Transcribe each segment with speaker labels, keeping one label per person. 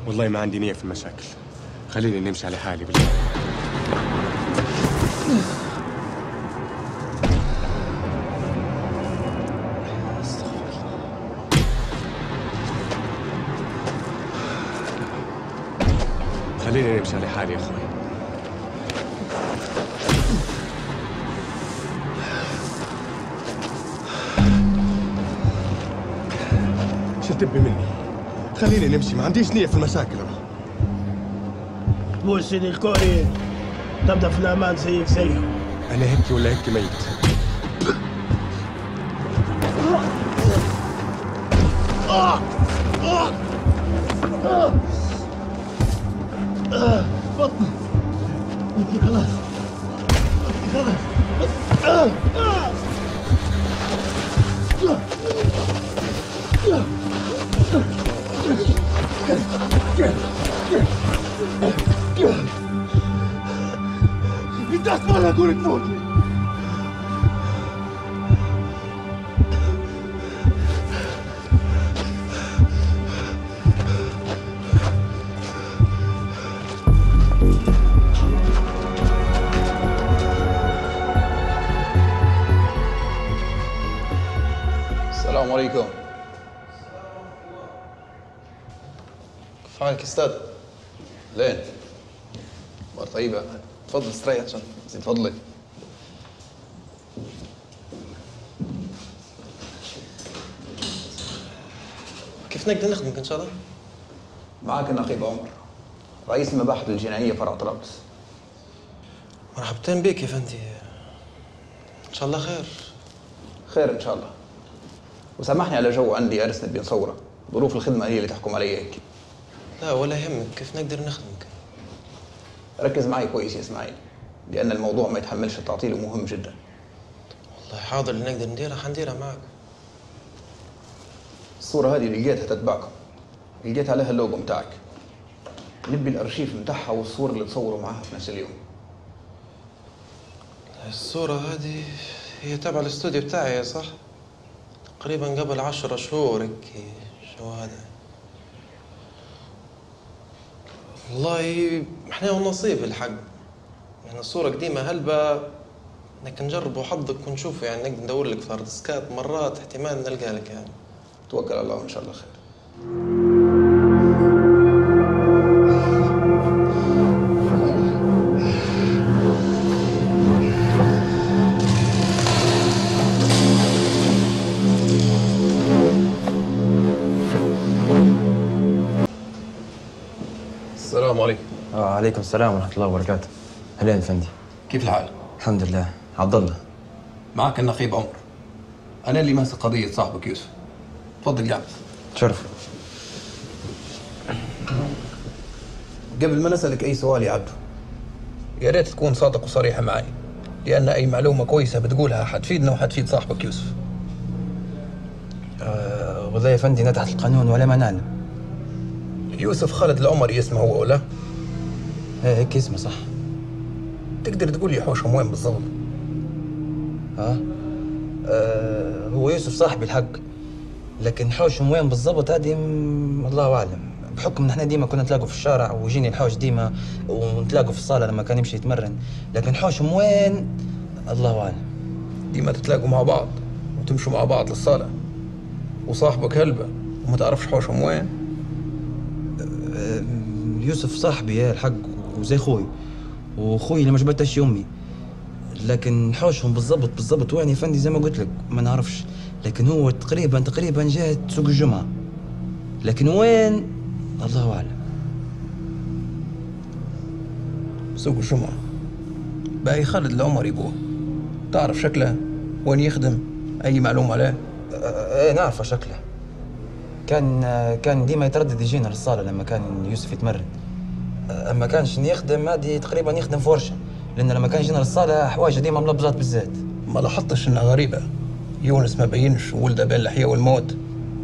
Speaker 1: والله ما عندي نية في المشاكل، خليني نمشي على حالي بالله. خليني نمشي على حالي يا اخوي. شو تبي مني؟ خليني نمشي، ما عنديش نية في المشاكل أنا.
Speaker 2: مو سيدي الكوري تبدا في الامان زيك زيه.
Speaker 1: أنا هيك ولا هيك ميت.
Speaker 2: بطني خلاص انت اسمع اقول تفوتني.
Speaker 3: السلام عليكم. كيف حالك استاذ؟ لين؟ اخبار طيبة؟ تفضل استريح عشان زين فضلك.
Speaker 4: كيف نقدر نخدمك ان شاء الله؟
Speaker 3: معك النقيب عمر، رئيس المباحث الجنائية فرع طرابلس.
Speaker 4: مرحبتين بك يا فندي. ان شاء الله خير.
Speaker 3: خير ان شاء الله. وسامحني على جو عندي ارسنت بين صورة، ظروف الخدمة هي اللي تحكم علي هيك.
Speaker 4: لا ولا يهمك، كيف نقدر نخدمك؟
Speaker 3: ركز معي كويس يا اسماعيل، لأن الموضوع ما يتحملش التعطيل ومهم جدا.
Speaker 4: والله حاضر، اللي نقدر نديرها حنديرها معك.
Speaker 3: الصورة هذه اللي لقيتها تتبعكم، لقيت عليها اللوجو متاعك. نبي الأرشيف متاعها والصور اللي تصوروا معاها في نفس اليوم.
Speaker 4: الصورة هذه هي تابعة الاستوديو بتاعي صح؟ تقريبا قبل 10 شهور هيك. شو هذا؟ والله احنا ونصيب الحق، يعني الصورة قديمة هلبة، لكن نجربوا حظك ونشوفوا، يعني نقدر ندور لك في ديسكات مرات احتمال نلقى لك يعني.
Speaker 3: توكل على الله وإن شاء الله خير. السلام عليكم.
Speaker 5: وعليكم السلام ورحمة الله وبركاته. أهلين فندي.
Speaker 3: كيف الحال؟
Speaker 5: الحمد لله. عبد الله.
Speaker 3: معك النقيب عمر. أنا اللي ماسك قضية صاحبك يوسف. تفضل جالس.
Speaker 5: تشرف.
Speaker 3: قبل ما نسألك أي سؤال يا عبدو، يا ريت تكون صادق وصريح معي، لأن أي معلومة كويسة بتقولها حتفيدنا وحتفيد صاحبك يوسف.
Speaker 5: والله يا فندي تحت القانون ولا ما نعلم.
Speaker 3: يوسف خالد العمري اسمه هو ولا؟
Speaker 5: ايه هيك اسمه صح.
Speaker 3: تقدر تقول لي حوشهم وين بالضبط؟
Speaker 5: هو يوسف صاحبي الحق، لكن حوشهم وين بالضبط هذه الله أعلم، بحكم ان احنا ديما كنا نتلاقوا في الشارع ويجيني الحوش ديما ونتلاقوا في الصالة لما كان يمشي يتمرن، لكن حوشهم وين الله أعلم.
Speaker 3: ديما تتلاقوا مع بعض وتمشوا مع بعض للصالة، وصاحبك هلبة وما تعرفش حوشهم وين؟
Speaker 5: يوسف صاحبي يا الحق وزي خوي، وخوي اللي ما جبتش يمي، لكن حوشهم بالضبط وين يا فندي زي ما قلت لك ما نعرفش، لكن هو تقريبا جهة سوق الجمعة، لكن وين الله أعلم.
Speaker 3: سوق الجمعة. باقي خالد العمري بوه، تعرف شكله؟ وين يخدم؟ أي معلومة عليه؟
Speaker 5: ايه نعرفه شكله، كان ديما يتردد يجينا للصالة لما كان يوسف يتمرن، اما كانش يخدم هذه تقريبا يخدم في ورشة، لأن لما كان يجينا للصالة حوايجه ديما ملبزات بالزيت.
Speaker 3: ما لاحظتش انها غريبة؟ يونس ما بينش وولده بين الحياة والموت.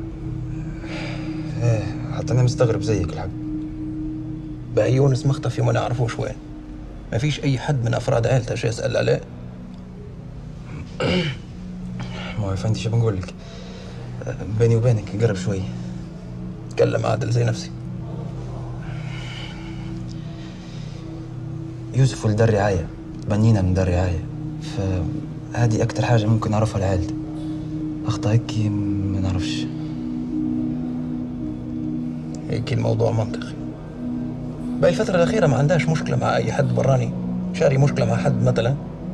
Speaker 5: ايه حتى انا مستغرب زيك الحق.
Speaker 3: باقي يونس مختفي وما نعرفوش وين. ما فيش اي حد من افراد عائلته جاي يسأل عليه.
Speaker 5: ما هو يا فندي شو بنقول لك، بيني وبينك قرب شوي.
Speaker 3: تكلم عادل زي نفسي.
Speaker 5: يوسف ولد دار رعاية، بنينا من دار رعاية، فهذه أكتر حاجة ممكن نعرفها لعائلته. أخطأ هيك ما نعرفش.
Speaker 3: هيك الموضوع منطقي. باقي الفترة الأخيرة ما عندهاش مشكلة مع أي حد براني؟ شاري مشكلة مع حد مثلا؟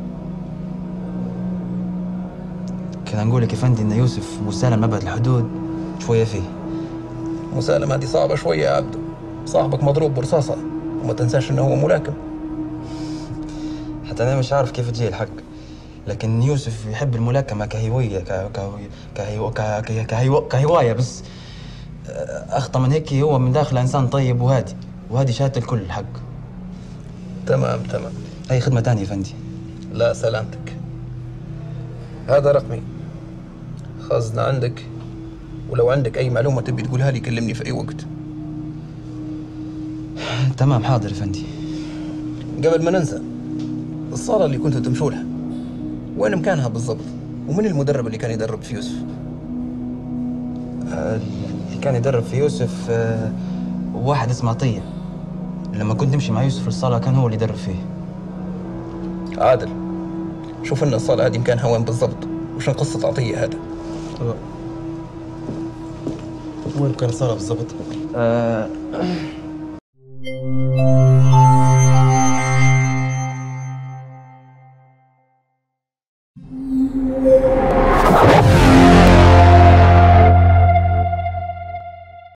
Speaker 5: كان نقول لك يا فندي إن يوسف مسالم أبعد الحدود شوية فيه.
Speaker 3: مسالم هذه صعبة شوية يا عبدو، صاحبك مضروب برصاصة، وما تنساش إنه هو ملاكم.
Speaker 5: حتى أنا مش عارف كيف تجي الحق، لكن يوسف يحب الملاكمة كهواية كهواية بس. أخطأ من هيك، هو من داخل إنسان طيب وهادي، وهذه شهادة الكل الحق.
Speaker 3: تمام.
Speaker 5: أي خدمة تانية يا فندي؟
Speaker 3: لا سلامتك. هذا رقمي، خزنة عندك، ولو عندك أي معلومة تبي تقولها لي كلمني في أي وقت.
Speaker 5: تمام حاضر يا فندي.
Speaker 3: قبل ما ننسى، الصالة اللي كنتوا تمشوا لها وين مكانها بالضبط؟ ومن المدرب اللي كان يدرب في يوسف؟
Speaker 5: اللي كان يدرب في يوسف واحد اسمه عطية. لما كنت نمشي مع يوسف للصالة كان هو اللي يدرب فيه.
Speaker 3: عادل، شوف لنا الصالة هذه مكانها وين بالضبط، وشن قصة عطية هذا؟
Speaker 5: وين كان الصالة بالضبط؟